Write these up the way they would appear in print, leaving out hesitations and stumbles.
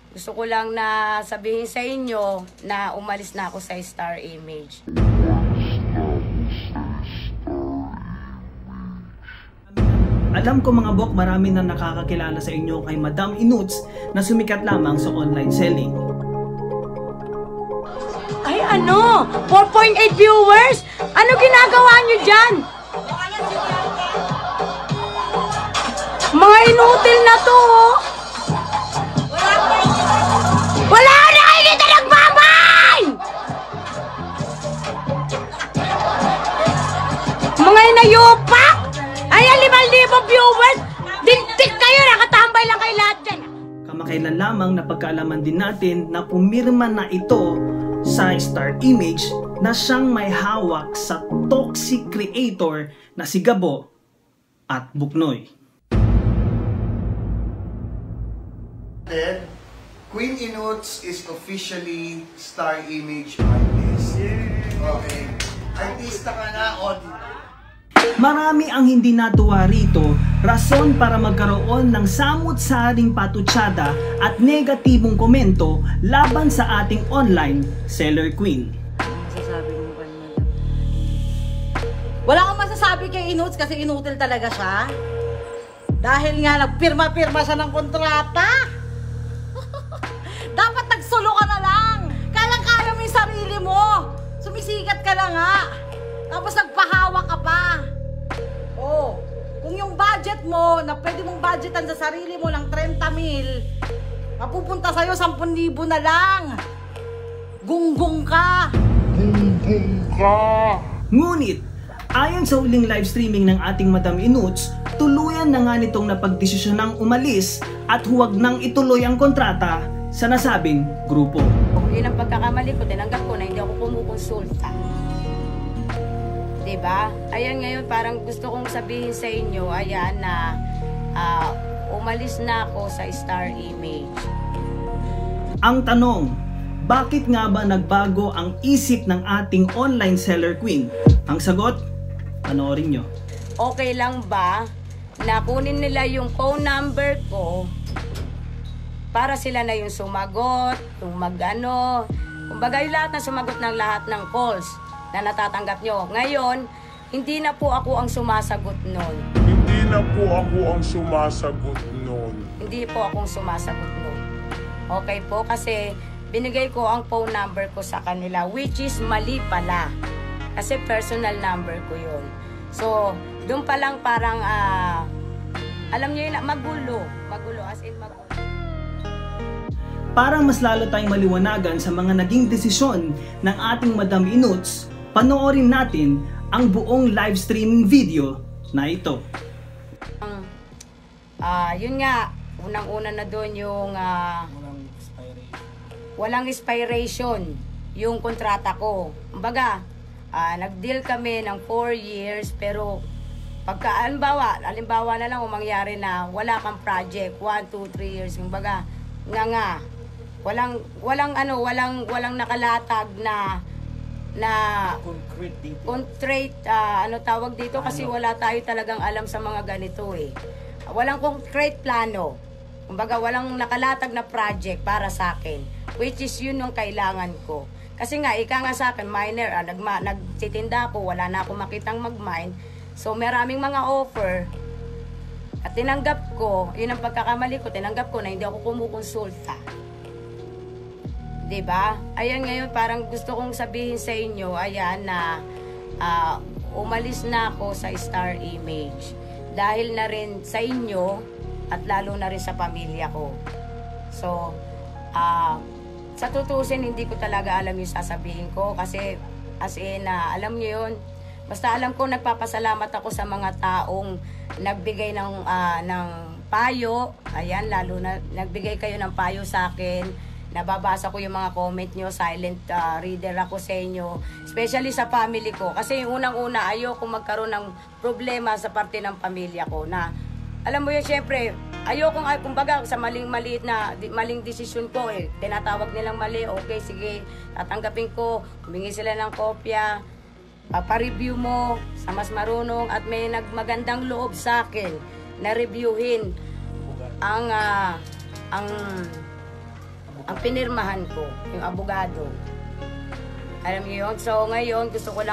Gusto ko lang na sabihin sa inyo na umalis na ako sa Star Image. Alam ko mga bok, marami na nakakakilala sa inyo kay Madam Inuts na sumikat lamang sa online selling. Ay ano? 4.8 viewers? Ano ginagawa nyo dyan? Mga inutil na to, oh. Wala na kayo dito nagbabay! Mga inayupak! Ayan, 5,000 viewers! Dintik kayo! Nakatambay lang kayo lahat dyan! Kamakailan lamang na pagkaalaman din natin na pumirma na ito sa Star Image na siyang may hawak sa toxic creator na si Gabo at Buknoy. Then, Queen Inuts is officially Star Image artist. Okay. Artista ka na, Marami ang hindi natuwa rito, rason para magkaroon ng samut-saring patutsada at negatibong komento laban sa ating online seller queen. Masasabi mo kanya. Wala akong masasabi kay Inuts kasi inutil talaga siya. Dahil nga nagpirma-pirma siya ng kontrata. Dapat nagsulo ka na lang. Kaya mo yung sarili mo. Sumisikat ka na nga. Tapos nagpahawa ka pa. Oh, kung yung budget mo, na pwede mong budgetan sa sarili mo ng 30,000, mapupunta sa'yo 10,000 na lang. Gunggong ka. Ngunit, ayon sa huling live streaming ng ating Madam Inuts, tuluyan na nga nitong napagdesisyon umalis at huwag nang ituloy ang kontrata sa nasabing grupo. Yun ang pagkakamali ko, tinanggap ko na hindi ako kumukonsulta. Diba? Ayan ngayon, parang gusto kong sabihin sa inyo, ayan na umalis na ako sa Star Image. Ang tanong, bakit nga ba nagbago ang isip ng ating online seller queen? Ang sagot, panoorin nyo. Okay lang ba na kunin nila yung phone number ko para sila na yung sumagot, yung mag-ano, kumbaga yung lahat na sumagot ng lahat ng calls na natatanggap nyo. Ngayon, hindi na po ako ang sumasagot nun. Hindi na po ako ang sumasagot nun. Hindi po akong sumasagot nun. Okay po, kasi binigay ko ang phone number ko sa kanila, which is mali pala. Kasi personal number ko yun. So, doon pa lang parang, alam nyo yun, magulo. Magulo, as in magulo. Para mas lalo tayong maliwanagan sa mga naging desisyon ng ating Madam Inuts, panoorin natin ang buong live streaming video na ito. Yun nga, unang-una na doon yung walang expiration yung kontrata ko. Kumbaga, nag-deal kami ng 4 years, pero pagka, alimbawa na lang kung mangyari na wala kang project, 1, 2, 3 years, kumbaga, walang nakalatag na concrete, ano tawag dito, kasi wala tayo talagang alam sa mga ganito eh. Walang concrete plano. Kumbaga, walang nakalatag na project para sa akin, which is yun yung kailangan ko. Kasi nga, ika nga sa akin, miner, nagtitinda ako, wala na ako makitang mag-mine. So, maraming mga offer. At tinanggap ko, yun ang pagkakamali ko, tinanggap ko na hindi ako kumukonsulta. Diba? Ayan ngayon, parang gusto kong sabihin sa inyo, ayan na umalis na ako sa Star Image. Dahil na rin sa inyo, at lalo na rin sa pamilya ko. So, sa tutusin, hindi ko talaga alam yung sasabihin ko. Kasi, as in, alam nyo yun, basta alam ko, nagpapasalamat ako sa mga taong nagbigay ng payo. Ayan, lalo na nagbigay kayo ng payo sa akin. Nababasa ko yung mga comment nyo, silent reader ako sa inyo. Especially sa family ko. Kasi yung unang-una, ayoko magkaroon ng problema sa parte ng pamilya ko. Na, alam mo yun, syempre, ayoko, kumbaga, sa maling desisyon ko eh. Tinatawag nilang mali, okay, sige, tatanggapin ko. Humingi sila ng kopya. Pa-review mo sa mas marunong at may magandang loob sa akin na reviewin ang pinirmahan ko, yung abogado. Alam niyo yun? So ngayon, gusto ko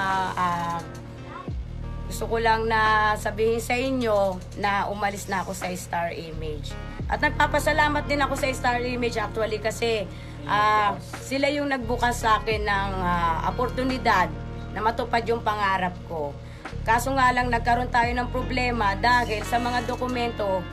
lang na sabihin sa inyo na umalis na ako sa Star Image. At nagpapasalamat din ako sa Star Image actually kasi sila yung nagbukas sa akin ng oportunidad na matupad yung pangarap ko. Kaso nga lang nagkaroon tayo ng problema dahil sa mga dokumento,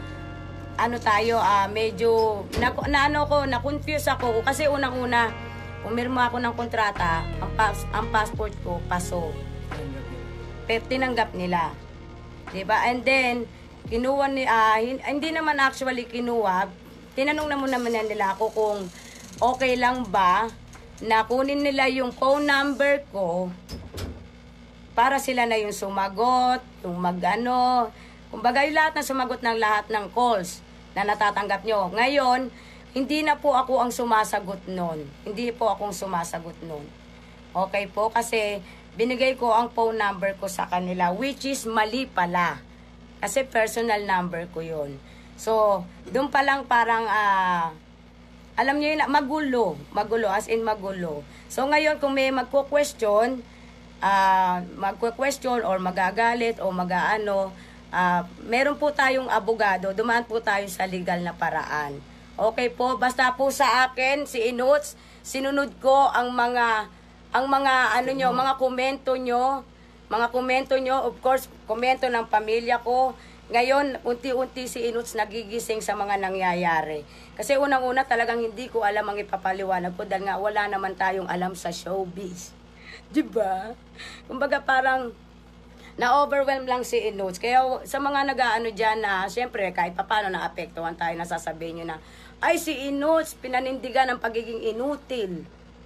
medyo na-confuse ako kasi unang-una pumirma ako ng kontrata, ang passport ko paso. Pero tinanggap nila. 'Di ba? And then kinuha hindi naman actually kinuha. Tinanong naman nila ako kung okay lang ba na kunin nila yung phone number ko para sila na yung sumagot, yung kumbaga yung lahat na sumagot ng lahat ng calls na natatanggap nyo. Ngayon, hindi na po ako ang sumasagot nun. Hindi po akong sumasagot nun. Okay po? Kasi binigay ko ang phone number ko sa kanila, which is mali pala. Kasi personal number ko yun. So, doon pa lang parang, alam nyo yun, magulo, as in magulo. So, ngayon, kung may magko-question or magagalit o meron po tayong abogado, dumaan po tayo sa legal na paraan. Okay po, basta po sa akin, si Inuts, sinunod ko ang mga komento nyo, of course, komento ng pamilya ko. Ngayon, unti-unti si Inuts nagigising sa mga nangyayari. Kasi unang-una talagang hindi ko alam ang ipapaliwanag ko dahil nga wala naman tayong alam sa showbiz. Diba? Kumbaga parang na-overwhelm lang si Inuts. Kaya sa mga dyan na, siyempre, kahit paano naapektuhan tayo, nasasabihin nyo na, ay si Inuts, pinanindigan ng pagiging inutil.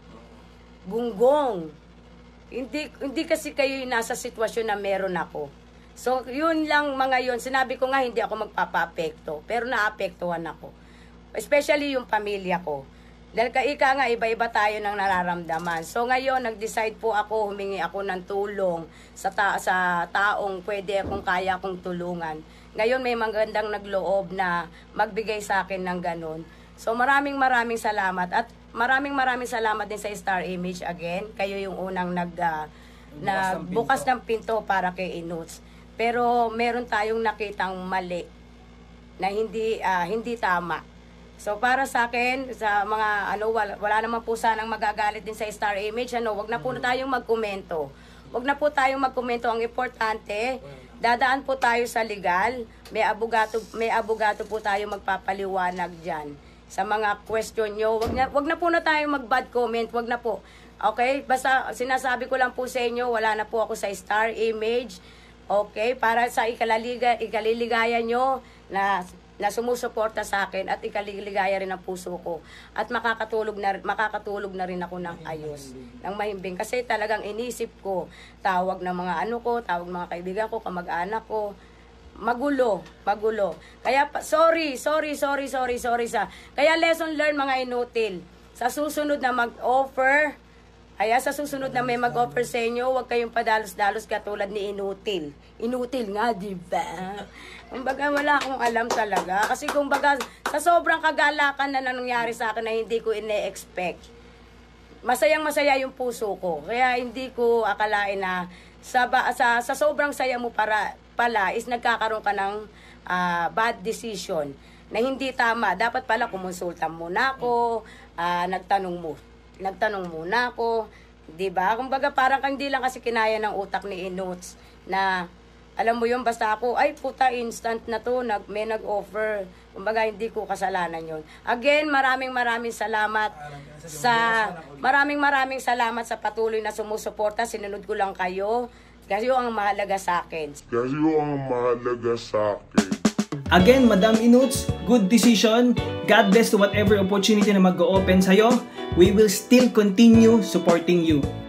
Gunggong. Hindi kasi kayo nasa sitwasyon na meron ako. So, yun lang yun. Sinabi ko nga, hindi ako magpapa-apekto. Pero naapektuhan ako. Especially yung pamilya ko. Dahil ika nga, iba-iba tayo ng nararamdaman. So ngayon, nag-decide po ako, humingi ako ng tulong sa taong kaya akong tulungan. Ngayon, may magandang nagloob na magbigay sa akin ng ganun. So maraming salamat. At maraming salamat din sa Star Image again. Kayo yung unang nagbukas ng pinto para kay Inuts. Pero meron tayong nakitang mali na hindi tama. So para sa akin, sa mga wala naman po sanang magagalit din sa Star Image, wag na po tayong magkomento. Wag na po tayong magkomento. Ang importante, dadaan po tayo sa legal. May abogado po tayo magpapaliwanag diyan. Sa mga question nyo, wag na po tayong mag-bad comment, wag na po. Okay? Basta sinasabi ko lang po sa inyo, wala na po ako sa Star Image. Okay? Para sa ikaliligaya nyo na sumusuporta sa akin at ikaliligaya rin ang puso ko at makakatulog na rin ako ng ayos, ng mahimbing kasi talagang inisip ko, tawag ng mga tawag mga kaibigan ko, kamag-anak ko, magulo. Kaya sorry kaya lesson learned mga inutil. Sa susunod na mag-offer, sa susunod na may mag-offer sa inyo, huwag kayong padalos-dalos katulad ni Inutil. Inutil nga, di ba? Kumbaga, wala akong alam talaga. Kasi kumbaga, sa sobrang kagalakan na nangyari sa akin na hindi ko ine-expect, masayang-masaya yung puso ko. Kaya hindi ko akalain na sa sobrang saya mo pala is nagkakaroon ka ng bad decision na hindi tama. Dapat pala kumonsulta muna ako, nagtanong muna ako, 'di ba? Kumbaga parang hindi lang kasi kinaya ng utak ni Inuts na alam mo 'yun, basta ako ay puta instant na to, may nag-offer. Kumbaga hindi ko kasalanan 'yon. Again, maraming salamat sa patuloy na sumusuporta. Sinunod ko lang kayo. Kayo ang mahalaga sa akin. Again, Madam Inuts, good decision. God bless to whatever opportunity na mag-o-open sa'yo. We will still continue supporting you.